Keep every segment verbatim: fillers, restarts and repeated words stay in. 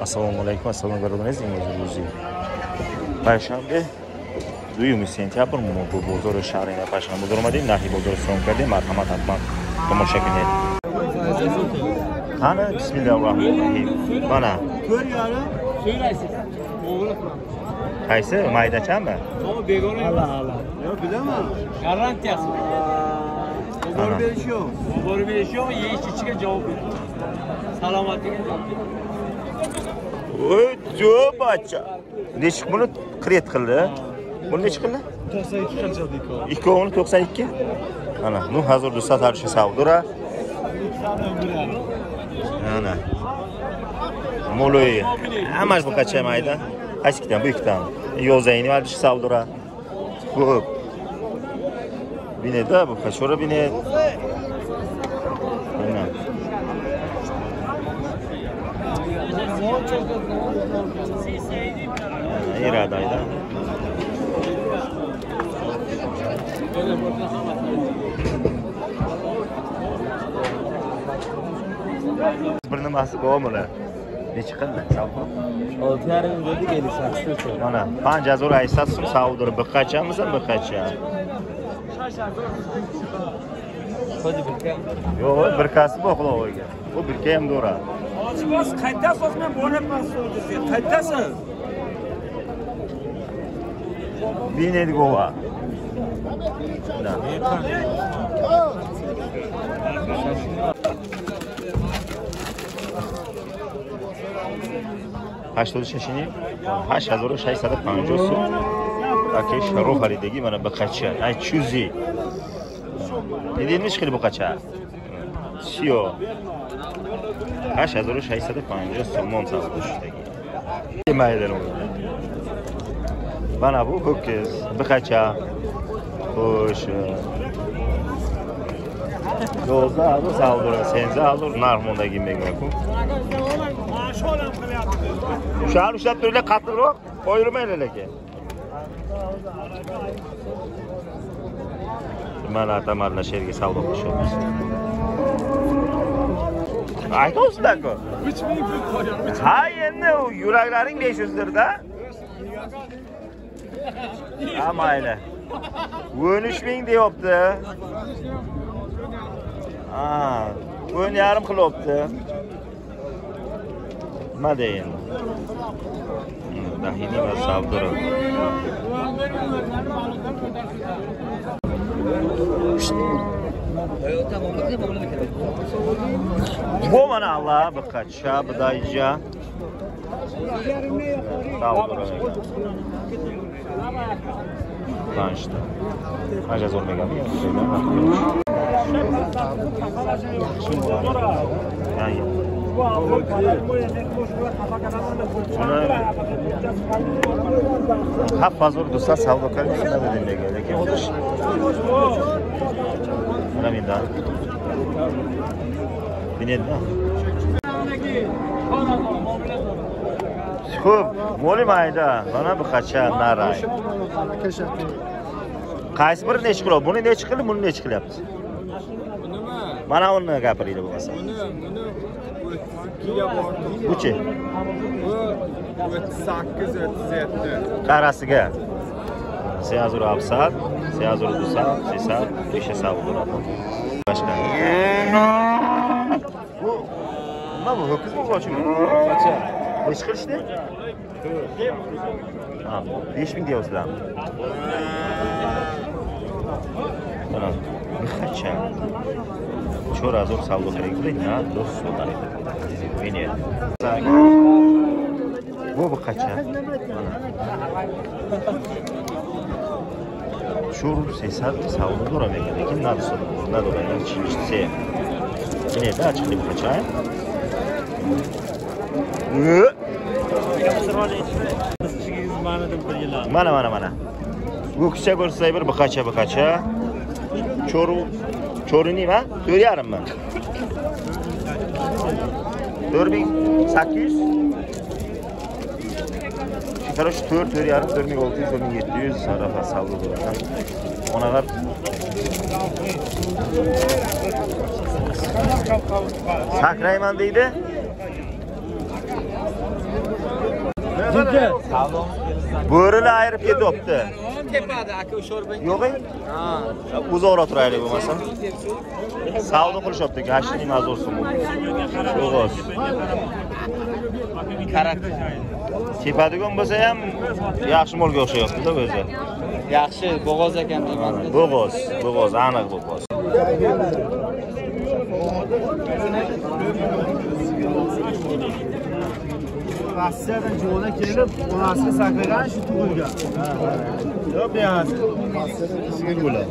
Assalomu alaykum, assalomu alaykum o'zingiz. Payshanba دوم سپتامبر ما با بازار شهری نپاشم بازار اومدیم نهی بازار سوم کردیم مرحمت حتما تماشا کنید. خانه بسم الله الرحمن الرحیم. بنا. کایسه مایده چنده؟ Allah Allah. Yok bilemem. Garanti yazın. Doğru bir şey yok. Doğru bir şey yok. Ye iç içine cevap ver. Salamatlık. Oy, çok baca. Neçik bunu kredi kıldı? Bunu neçik kıldı? doksan iki kaçadı ilk o. İki onu doksan iki. Ana, nu hazır dostlar tarışı savdura. Ana. Moloy. Amaç bu kaçay mayda? Kaç kitan bu iki tane. Yozayını var dışı savdura. Bu. Bine de bu kaç ora bine. Ana. İradaydı. Bir nimasi bormi? Necha qildi? olti yarim dedi ellik sakkiz. Mana, panca zo'r aytsa so'm savdur bir qachamiz, bir qacha. Hadi bir. Yo'q, bir kasb o'qloviga. Bu bir ham do'ra. Ochibos qaytasiz men bo'laman so'zingizga. Qaytasiz? Bine gova. Da. هشتاد و ششینی هشت هزار و ششصد و پنجاه سوم اکش رو خریدگی من به قچه ای چوزی دیدینش خیلی با قچه چیو هشت هزار و ششصد و پنجاه سوم ممتاز شدگی مایدن اون بنا بو هوکز به قچه خوش دوزده هزار سالدور سیزده هزار نرموندگی میگم شهر شد توله قطع رو koyulmayın ki. Ben atamarla şehirge savlamış olmuş. Ayda olsun da ko. Hayır ne o yüreklerin beş yüzdür da. Ama öyle. Önüşmeyin de yaptı. Aa, ön yarım kilo yaptı. Ma deyin. Dahini ve savduru. Bu bana Allah birkaç şabı dayıca. Savduru. Lançta. Acı zor mega mı? Yani. Hep fazla dostlar savdo kalıyor da dedim de geldi ki olur. Buna bin daha. Binin daha. Şub, molim ayda. Bana bir kaça naray. Qaysi bir ne çıkıyor? Bunu ne çıkıyor? Bunu ne çıkıyor? Bana onu gapiriydi bu mesela. Buçi. sakkiz o'ttiz yetti. Qarasiga. سه هزار و هفتصد، سه هزار و دویست، سیصد، بیست savdo. Başka. Bu ne bu? Hıkız mı koçum? Kaça? Ne çıkır işte? Ha, beş bin diyoruz lan. Tamam. Kaça? Çor hazır savdo gerekli ne? Dost soda. Beni. Bu bu kaça? Şur sesat savdo duramıyor. Lekin ne diyorsun? Ne duramıyor? Çiftse. Yine de açık bir kaça. Mana mana mana. Bu kichik bo'lsa bir biqacha biqacha. Choru chorini va to'rt yarim ming. to'rt ming sakkiz yuz. Qarash to'rt, to'rt yarim, to'rt ming olti yuz, to'rt ming yetti yuz sarafa savdo bo'ladi. Onalar sakrayman deydi. Bo'rilar ayirib ketyapti. Tepada aka sho'rba. Yo'q, Ha. uzoqroq turaylik bo'lmasa. Savdo qilishyapti, gashini mazur so'm. Yo'q. Karakter. Tepadigan bo'lsa ham yaxshi molga o'xshayapti-da o'zi. Yaxshi, bo'g'oz ekan deyman. Bo'g'oz, bo'g'oz, aniq bo'g'oz. Rossiyadan jo'na kelib, onasiga sakragan shu tug'ilgan. Yo'q, beyaz. Rossiyadan kisiga bo'ladi.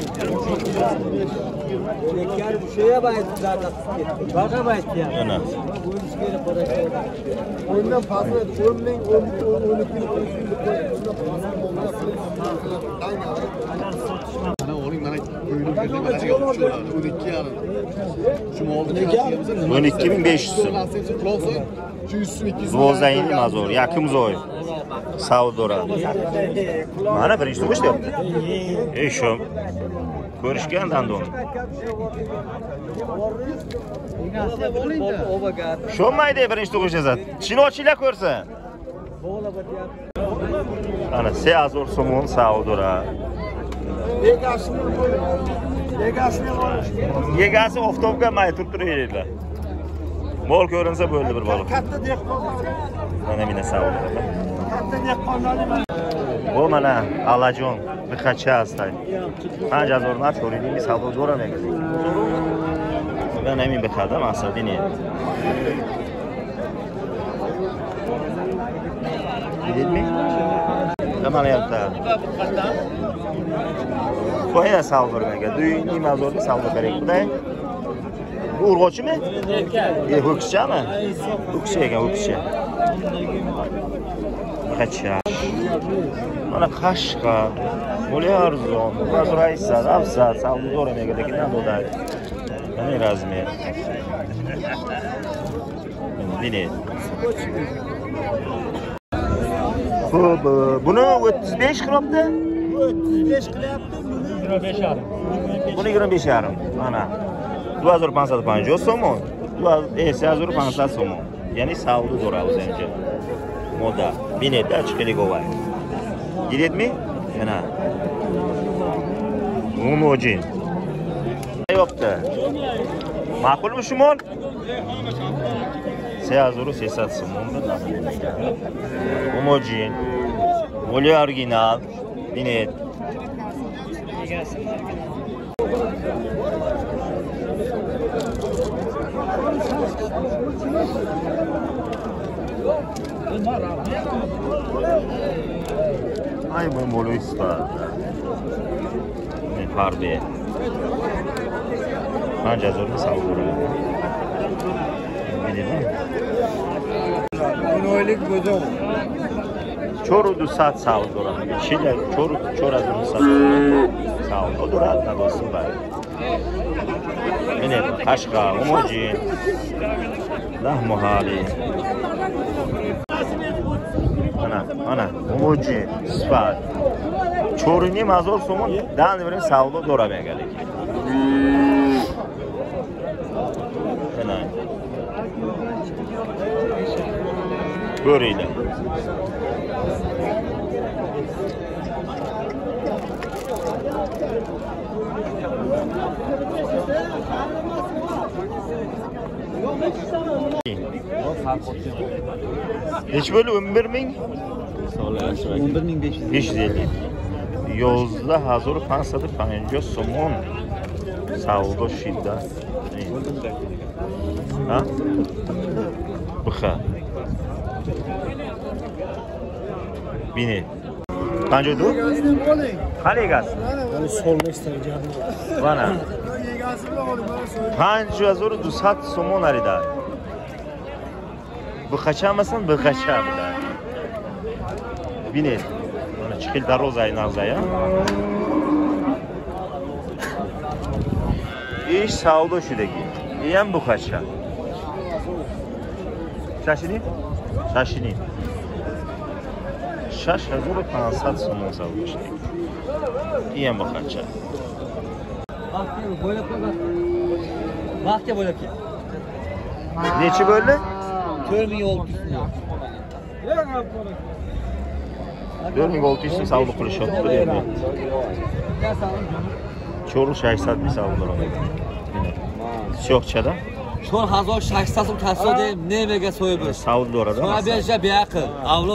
Şeye bayit zaten. Baka bayit ya. Mana. Ondan fazla on ming, on iki ming, ana oling mana ko'ylaklarga mana yo'qchilar o'n ikki yarim. Shu oldiga o'n ikki ming besh yuz so'm. Zvozayni mazor, yakim zoy. Savdora. Mana birinchi tug'ish deyapti. Ey shu ko'rishgan dandon. Shu mayda birinchi tug'ish ezat. Chinochilar ko'rsa. Ana seazor so'mon savdora. Yegasi oftobga may turib turaylar. Mol ko'rinsa bo'ldi bir bola. Katta dehqon. Mana meni savdora. Katta dehqonlarni Bu mana alajon bir qacha astay. Qancha zo'rlar so'raydi, savdo zo'ramaydi. Ben emin bir kadam asabini. Bilir mi? Tamam yaptı. Koya savdo bergan. Duyni mazorga savdo kerak buday. Bu urg'ochimi? E, ho'kizchami? Ho'kiz ekan, ho'kizcha. Qacha. Mana qashqa. Bo'lar arzon. Bazraysa, afsa, savdo zo'ramaydi, lekin nadoda. Mana razmer. Bine. Xo'p, buni o'ttiz besh qilyapti? o'ttiz besh qilyapti. yigirma besh yarim. Buni yigirma besh yarim. Mana dua hazar panjsad panjah so'm. esa hazar panjsad so'm. Ya'ni savdo zo'ra o'zimcha. Moda. Binetda chiqiligovoy. Giretmi? Mana. Umojin. Yopti. Ma'qulmi shu mol? se hazar seksad so'm. Umojin. Moli original. Binet. Ay bu molu ispat. Ne harbi. Anca zorlu savurur. Bilmem. Oylik bo'dom. Çorudu sat savurur. Çile çorud çoradı sat. Savurur durad nadosu var. Bine Kaşka, Umojin. Dah muhali. Ana, ana, Umojin, Sifat. Çorini mazor so'mun dan birin savdo do'ramay kerak. Ana. Ko'ringlar. Neç böyle o'n bir ming? o'n bir ming besh yuz. besh yuz ellik. yozda hazar panjsad panjah so'm. Savdo shiddat. Ha? Buxa. Bini. Qancha du? Qani egasi? Mana solma istalgan. Mana. Egasi bilan oling, mana shu. panjah hazar duysad so'm arida. Bu qachamasın, bu qacha bilan. Binet. Mana chiqil darozay nazaya. İş savdo shudagi. Ham bu qacha. Shashini? Shashini. shash hazar panjsad so'm savdo shudagi. Ham bu qacha. Vaqtga bo'ylab qo'ygan. Vaqtga bo'ylab kel. Nechi bo'ldi? to'rt ming olti yuz. dört ming olti yuz so'm savdo qilishyapti bir yerda. چهار هزار و ششصد میساوند رو شوخچدا چهار هزار و ششصد so'm tasodem nemaga so'yib savdo داره so'ra berja beaqil